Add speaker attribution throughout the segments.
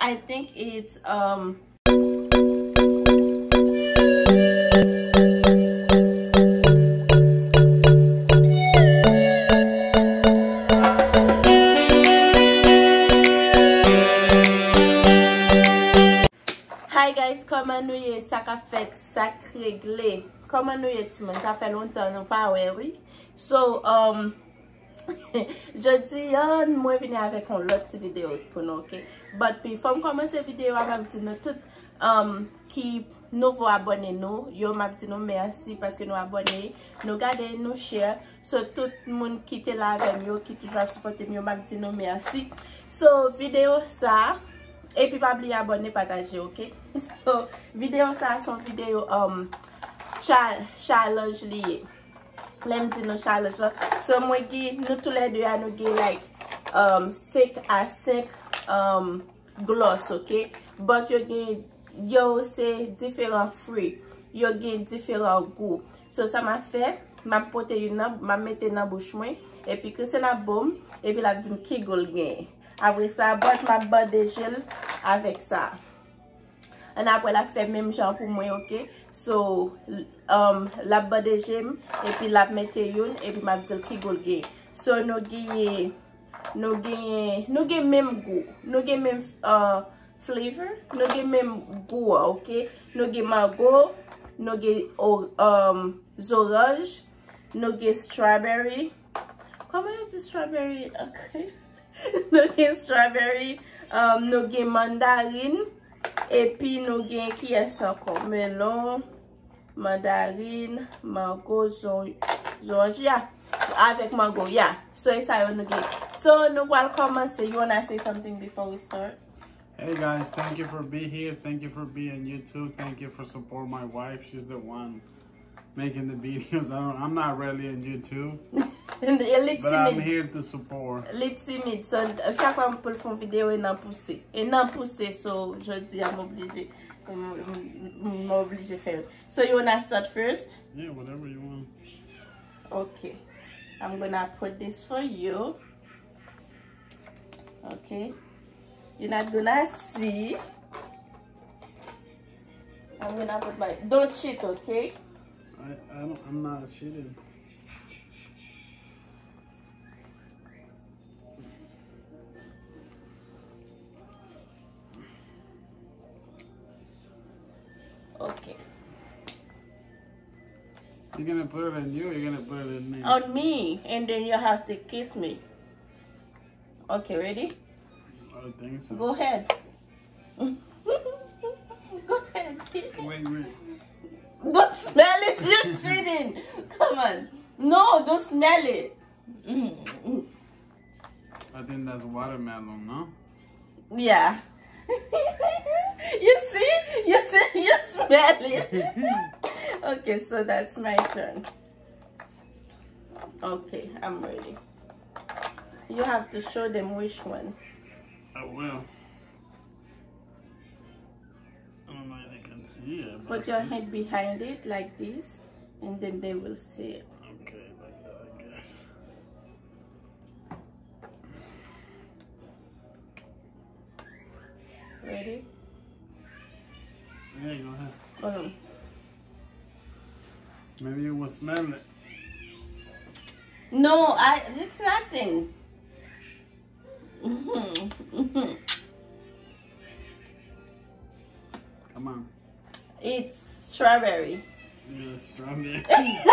Speaker 1: I think it's Hi guys, comment nous y ça qu'a fait ça réglé. Comment nous y Timon, ça fait longtemps nous pas ouais oui. So je dis moi venir avec une autre vidéo pour nous, OK? But before me commencer vidéo, m'a dit nous tout qui nouveau abonné nous, yo m'a dit nous merci parce que nous abonné, nous garder nous share. So tout le monde qui était là avec nous, qui toujours supporter nous, m'a dit nous merci. So vidéo ça et puis pas oublier abonner, partager, OK? So vidéo ça son vidéo challenge lié. Let me do no challenge. So moi nous tous les deux nous give like 5 à 5 gloss, OK? But yo c'est différents fruits. Yo get différents goûts. So ça m'a fait m'a porter une m'a mettre dans bouche moi et puis que c'est la bombe et puis la dit qui gold gain. Après ça botte ma botte de gel avec ça. Et après la fait même genre pour moi, OK? So la botte de gel et puis la mettre une et puis m'a dit qui gold. So nous gagne même goût, nous gagne même flavor, nous gagne même goût, OK? Nous gagne mango, nous gagne orange, nous gagne strawberry. Comment on dit strawberry? OK. Nous gagne strawberry, nous gagne mandarine. Et puis nous gagne qui est encore melon, mandarine, mango, orange, yeah. So, avec mango, yeah. So ça nous gagne. So nous allons commencer. You wanna say something before we start?
Speaker 2: Hey guys, thank you for being here. Thank you for being on YouTube. Thank you for support my wife. She's the one making the videos. I'm not really on YouTube. But I'm here to support.
Speaker 1: Let's timide. So chaque fois que je fais une vidéo, il n'a poussé. Il n'a poussé, so je dis à m'obliger faire. So you wanna start first?
Speaker 2: Yeah, whatever you want.
Speaker 1: Okay. I'm gonna put this for you. Okay. You're not gonna see. I'm gonna put my. Don't cheat, okay?
Speaker 2: I'm not cheating.
Speaker 1: Okay.
Speaker 2: You're gonna put it on you, or you're gonna put it in me?
Speaker 1: On me, and then you have to kiss me. Okay, ready?
Speaker 2: I think so.
Speaker 1: Go ahead. Go ahead.
Speaker 2: Wait.
Speaker 1: Don't smell it. You're cheating. Come on. No, don't smell it.
Speaker 2: I think that's watermelon, no?
Speaker 1: Yeah. You see? You smell it. Okay, so that's my turn. Okay, I'm ready. You have to show them which one.
Speaker 2: I will. I don't know if they can see it.
Speaker 1: Put your head behind it like this, and then they will see it.
Speaker 2: Okay, like that, I guess.
Speaker 1: Ready?
Speaker 2: Yeah, go ahead.
Speaker 1: Oh.
Speaker 2: Maybe you will smell it.
Speaker 1: No, it's nothing.
Speaker 2: Come on.
Speaker 1: It's strawberry.
Speaker 2: Yeah, strawberry.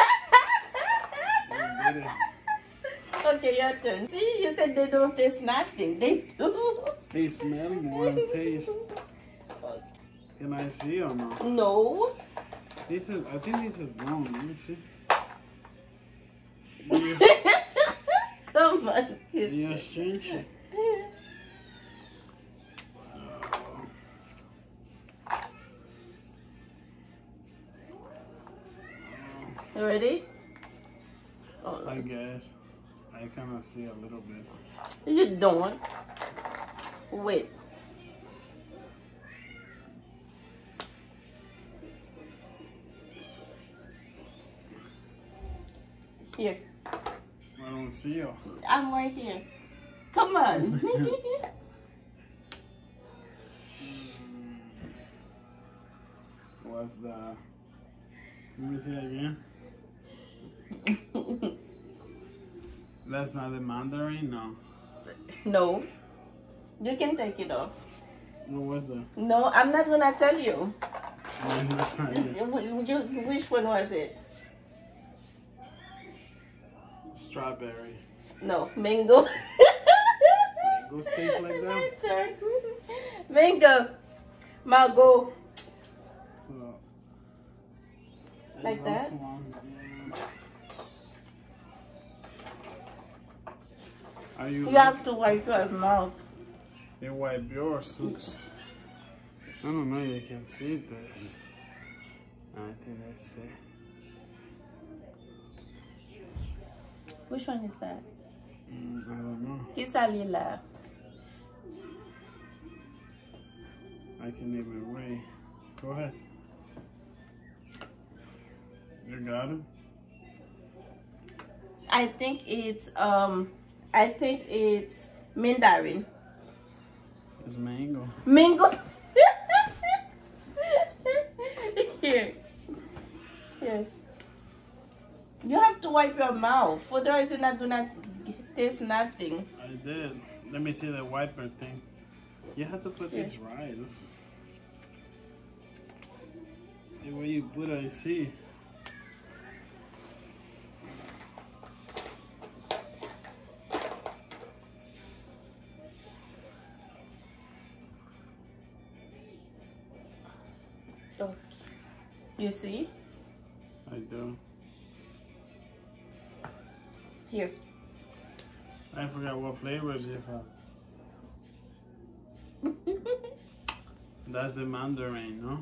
Speaker 1: Okay, your turn. See, you said they don't taste nothing. They do.
Speaker 2: They smell more than taste. Can I see or no?
Speaker 1: No.
Speaker 2: I think this is wrong. Let me see. Yeah.
Speaker 1: Come on.
Speaker 2: Yeah, strange.
Speaker 1: You ready? Oh,
Speaker 2: I guess. I kind of see a little bit.
Speaker 1: you don't. Wait. Here.
Speaker 2: I don't see you.
Speaker 1: I'm right here. Come on.
Speaker 2: was the... Let me see it again. That's not the mandarin? No.
Speaker 1: No. You can take it off.
Speaker 2: What was that?
Speaker 1: No, I'm not gonna tell you.
Speaker 2: No,
Speaker 1: Which one was it?
Speaker 2: Strawberry.
Speaker 1: No, mango.
Speaker 2: Mango tastes like that?
Speaker 1: Mango. Mango.
Speaker 2: So,
Speaker 1: like that?
Speaker 2: One, yeah. Are you
Speaker 1: have to wipe your mouth.
Speaker 2: You wipe yours. I don't know, you can see this. I think that's it.
Speaker 1: Which one is that?
Speaker 2: I don't know.
Speaker 1: It's a lila.
Speaker 2: I can't even read. Go ahead. You got it?
Speaker 1: I think it's mandarin.
Speaker 2: It's mango.
Speaker 1: Mango. Here. Here. You have to wipe your mouth. Otherwise you're not gonna taste nothing.
Speaker 2: I did. Let me see the wiper thing. You have to put this right. The way you put it, I see.
Speaker 1: Okay. You see?
Speaker 2: I do.
Speaker 1: Here.
Speaker 2: I forgot what flavors you have. That's the mandarin, no?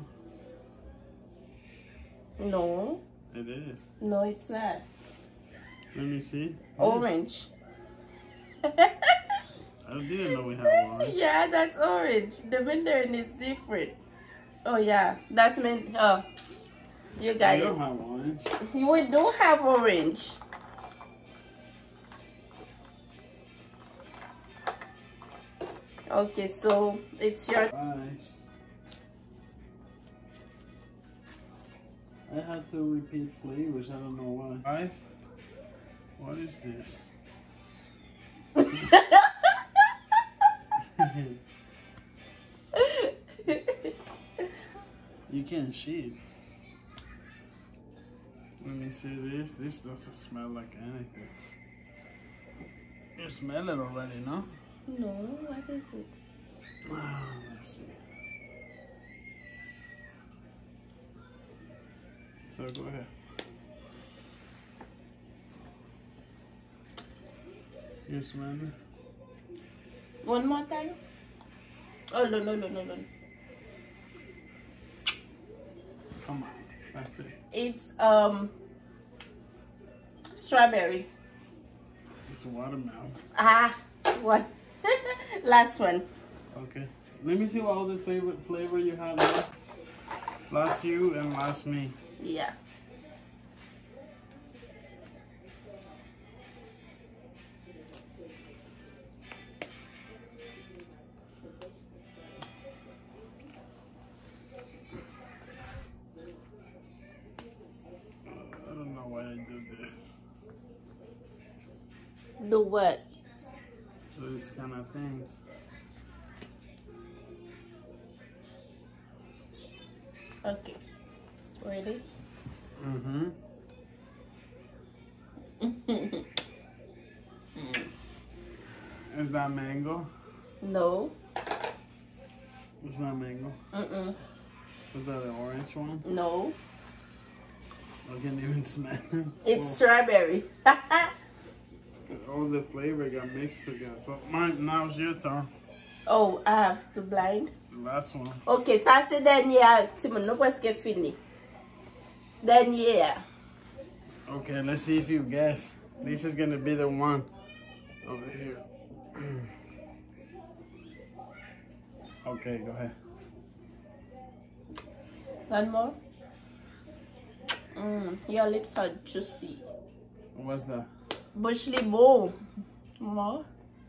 Speaker 1: No.
Speaker 2: It is.
Speaker 1: No, it's not.
Speaker 2: Let me see.
Speaker 1: Orange.
Speaker 2: I didn't know we had orange.
Speaker 1: Yeah, that's orange. The mandarin is different. Oh yeah, that's you got
Speaker 2: We
Speaker 1: it.
Speaker 2: don't have orange.
Speaker 1: We do have orange. Okay, so it's your...
Speaker 2: Nice. I had to repeat flavors. I don't know why. What is this? You can't see it. Let me see this. This doesn't smell like anything. You smell it already, no?
Speaker 1: No, what is it?
Speaker 2: Let's see. So go ahead. You smell it?
Speaker 1: One more time? Oh, no.
Speaker 2: Come on. That's it.
Speaker 1: It's strawberry.
Speaker 2: It's a watermelon.
Speaker 1: Ah, what? Last one.
Speaker 2: Okay. Let me see what other favorite flavor you have left. Last you and last me.
Speaker 1: Yeah.
Speaker 2: I don't know why I do this.
Speaker 1: Do what?
Speaker 2: These kind of things.
Speaker 1: Okay. Ready?
Speaker 2: Mm-hmm. Is that mango?
Speaker 1: No.
Speaker 2: It's not mango.
Speaker 1: Mm-mm.
Speaker 2: Is that the orange one?
Speaker 1: No.
Speaker 2: I can't even smell it.
Speaker 1: It's strawberry.
Speaker 2: All the flavor got mixed together. So mine, now it's your turn.
Speaker 1: Oh, I have to blind.
Speaker 2: The last one.
Speaker 1: Ok, ça c'est dernière. Simon, nous presque fini. Dernière.
Speaker 2: Okay, let's see if you guess. This is gonna be the one over here. Okay, go ahead.
Speaker 1: One more. Your lips are juicy.
Speaker 2: What's that?
Speaker 1: Bush Libo. More.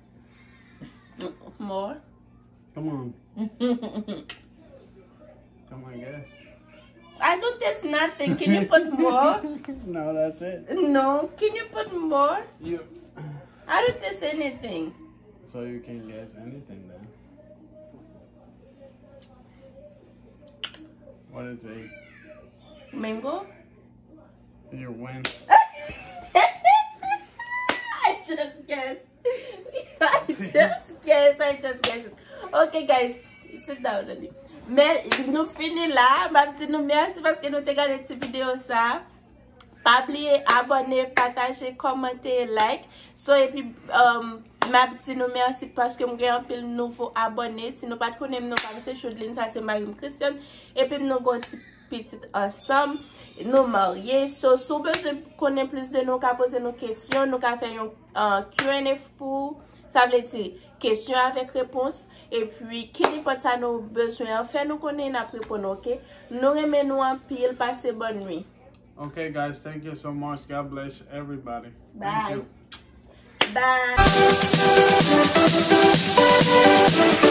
Speaker 1: More.
Speaker 2: Come on. Come on, guess.
Speaker 1: I don't taste nothing. Can you put more?
Speaker 2: No, that's it.
Speaker 1: No. Can you put more?
Speaker 2: You.
Speaker 1: I don't taste anything.
Speaker 2: So you can guess anything then. What is it?
Speaker 1: Mango?
Speaker 2: You win.
Speaker 1: I just guessed. I just guessed. Okay, guys, sit down. Mais nous finissons là. Je vous merci parce que nous avons regardé cette vidéo. Pas oublier abonner, partager, commenter, like. So, et puis, nous merci parce que nous avons un nouveau abonné. Si nous ne connaissons pas, nous pas M. Chaudeline, ça c'est Marie Christian. Et puis, nous avons un petit ensemble. Nous mariés. So, si vous connaissez plus de nous, poser nos questions, nous avons fait un Q&A pour, ça veut dire, questions avec réponse. Et puis, qui n'importe ça nous besoin, fait nous connaître, nous répondre, ok? Nous remettons en pile, passez bonne nuit.
Speaker 2: Okay, guys, thank you so much. God bless everybody.
Speaker 1: Bye.
Speaker 2: Thank you.
Speaker 1: Bye.